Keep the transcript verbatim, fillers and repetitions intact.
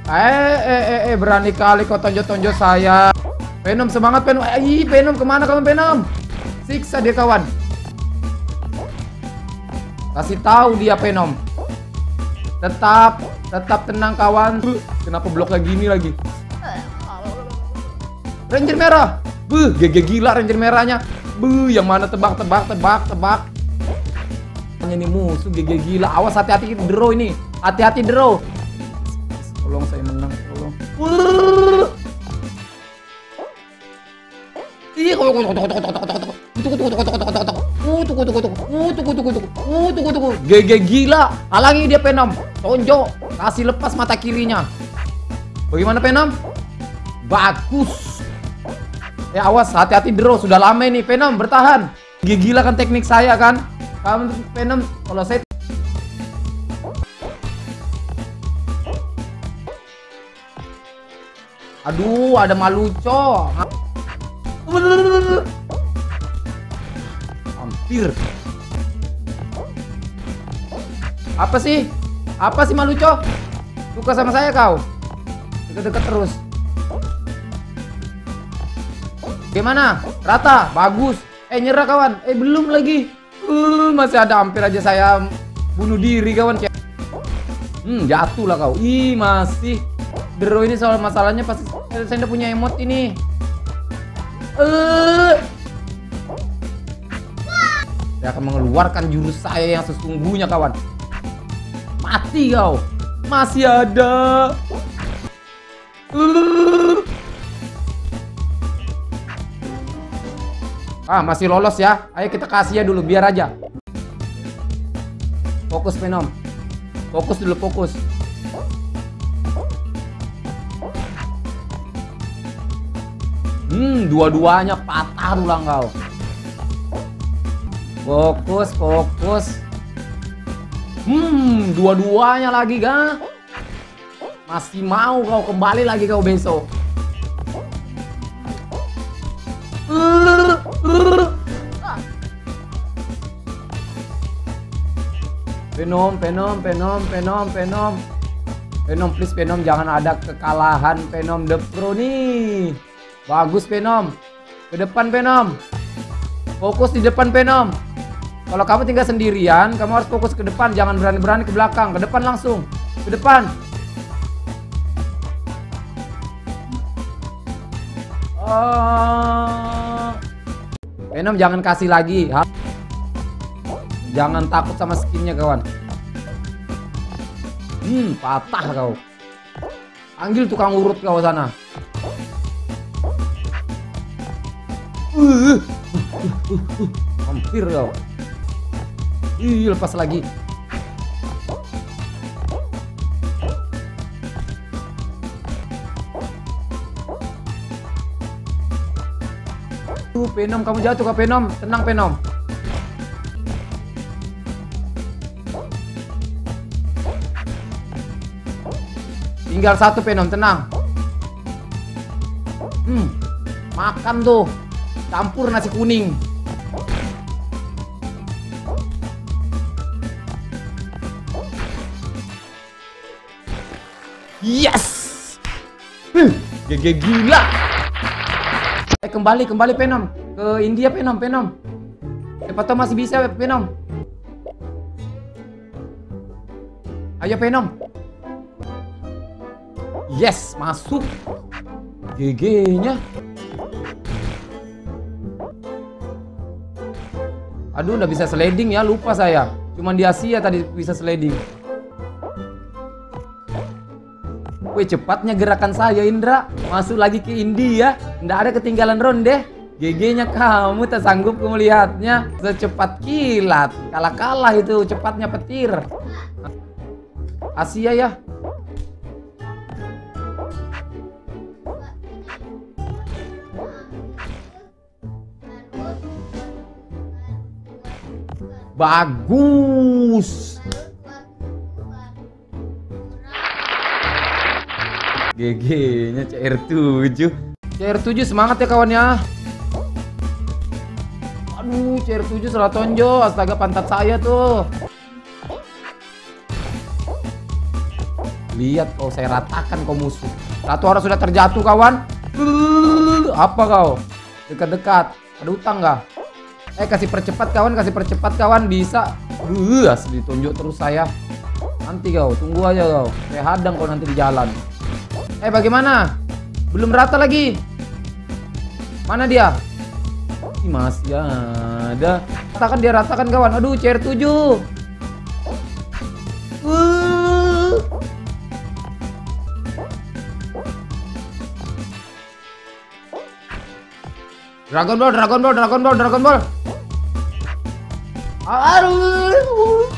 Eh, eh, eh, eh, berani kali kau tonjok-tonjok saya. Venom, semangat Venom. Ih, Venom, kemana kawan Venom? Siksa dia kawan. Kasih tahu dia Venom. Tetap, tetap tenang kawan. Kenapa bloknya gini lagi? Ranger merah. Buh, G G gila Ranger merahnya. Buh, yang mana tebak, tebak, tebak, tebak. Ini musuh G G gila. Awas, hati-hati draw ini. Hati-hati draw. Tolong saya menang, tolong. Ih, G G gila. Halangi dia Venom. Tonjok, kasih lepas mata kirinya. Bagaimana Venom? Bagus. Ya awas, hati-hati draw. Sudah lama ini Venom, bertahan. G G gila kan teknik saya kan. Kamu Venom, kalau saya aduh, ada Maluco. Hampir. Apa sih? Apa sih Maluco? Suka sama saya kau? Deket-deket terus. Gimana? Rata? Bagus. Eh, nyerah kawan. Eh, belum lagi. Uh, masih ada, hampir aja saya bunuh diri kawan. Hmm, jatuh lah kau. Ih, masih. Draw ini soal masalahnya pasti saya udah punya emot ini. Eh, saya akan mengeluarkan jurus saya yang sesungguhnya kawan. Mati kau. Masih ada. Uh. Ah, masih lolos ya. Ayo kita kasih ya dulu biar aja. Fokus Venom. Fokus dulu, fokus. Hmm, dua-duanya patah tulang kau. Fokus, fokus. Hmm, dua-duanya lagi ga? Masih mau kau kembali lagi kau besok. Venom, Venom, Venom, Venom, Venom. Venom, please Venom, jangan ada kekalahan Venom The Pro nih. Bagus Venom. Ke depan Venom. Fokus di depan Venom. Kalau kamu tinggal sendirian, kamu harus fokus ke depan, jangan berani-berani ke belakang. Ke depan langsung. Ke depan. Uh... Venom jangan kasih lagi. Jangan takut sama skinnya kawan. Hmm, patah kau. Panggil tukang urut kau sana. Uh, uh, uh, uh, uh. Hampir kau. Ih, lepas lagi. Uh, Venom, kamu jatuh ke Venom. Tenang Venom. Tinggal satu Venom, tenang. Hmm, makan tuh. Campur nasi kuning. Yes. Hmm, G G gila. Eh, kembali, kembali Venom. Ke India Venom, Venom. Siapa tahu masih bisa Venom. Ayo Venom. Yes, masuk. G G-nya. Aduh, udah bisa sliding ya, lupa saya. Cuman di Asia tadi bisa sliding. Wih, cepatnya gerakan saya Indra. Masuk lagi ke India. Nggak ada ketinggalan ronde. G G-nya kamu, tak sanggup melihatnya. Secepat kilat. Kalah-kalah itu, cepatnya petir. Asia ya. Bagus. G G-nya C R tujuh. C R tujuh semangat ya kawan ya. Aduh, C R tujuh salah tonjok. Astaga, pantat saya tuh. Lihat kau, saya ratakan kau musuh. Satu orang sudah terjatuh kawan. Apa kau? Dekat-dekat. Ada utang nggak? Eh kasih percepat kawan, kasih percepat kawan. Bisa. Uh, asli ditunjuk terus saya. Nanti kau, tunggu aja kau. Saya hadang kau nanti di jalan. Eh bagaimana? Belum rata lagi. Mana dia? Ih, masih ada. Ratakan dia, ratakan kawan. Aduh, C R tujuh. Uh. Dragon Ball, Dragon Ball, Dragon Ball, Dragon Ball. Aduh.